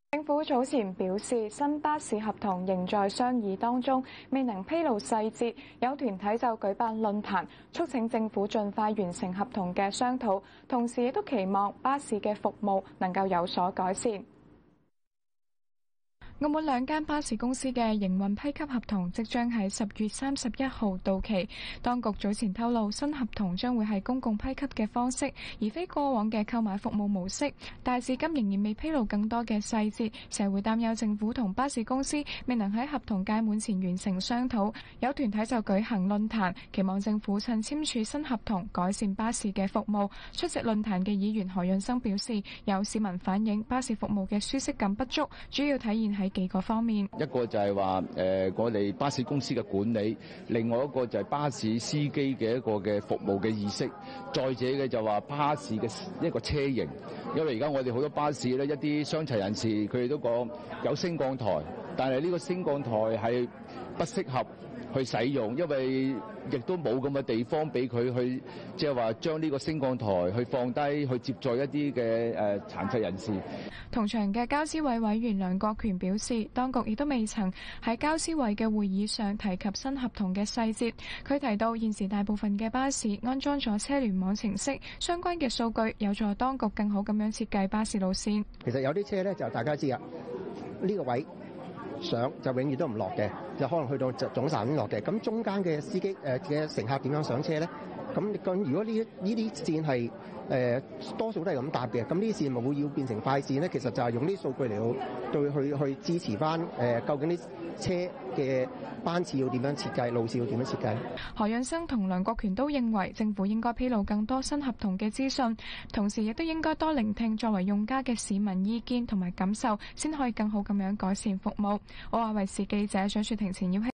政府早前表示，新巴士合同仍在商議當中，未能披露細節。有團體就舉辦論壇，促請政府盡快完成合同嘅商討，同時亦都期望巴士嘅服務能夠有所改善。澳門兩間巴士公司嘅營運批給合同即將喺10月31號到期。當局早前透露，新合同將會係公共批給嘅方式，而非過往嘅購買服務模式。但至今仍然未披露更多嘅細節，社會擔憂政府同巴士公司未能喺合同屆滿前完成商討。有團體就舉行論壇，期望政府趁簽署新合同改善巴士嘅服務。出席論壇嘅議員何潤生表示，有市民反映巴士服務嘅舒適感不足，主要體現喺幾個方面， 一個就係話我哋巴士公司嘅管理，另外一個就係巴士司機嘅一個嘅服務嘅意識，再者嘅就話巴士嘅一個車型，因為而家我哋好多巴士咧，一啲傷殘人士佢哋都講有升降台，但係呢個升降台係不適合去使用，因為亦都冇咁嘅地方俾佢去，即係話將呢個升降台去放低，去接載一啲嘅殘疾人士。 同場嘅交諮委委員梁國權表示，當局亦都未曾喺交諮委嘅會議上提及新合同嘅細節。佢提到，現時大部分嘅巴士安裝咗車聯網程式，相關嘅數據有助當局更好咁樣設計巴士路線。 其實有啲車咧就大家知啊，呢個位上就永遠都唔落嘅，就可能去到總站先落嘅。咁中間嘅司機嘅乘客點樣上車咧？咁如果呢啲線係多數都係咁搭嘅，咁呢啲線咪會要變成快線咧？其實就係用呢啲數據嚟到去支持翻究竟啲車嘅班次要點樣設計，路線要點樣設計。 何潤生同梁國權都認為政府應該披露更多新合同嘅資訊，同時亦都應該多聆聽作為用家嘅市民意見同埋感受，先可以更好咁樣改善服務。我話衛視記者蔣雪婷、錢耀希。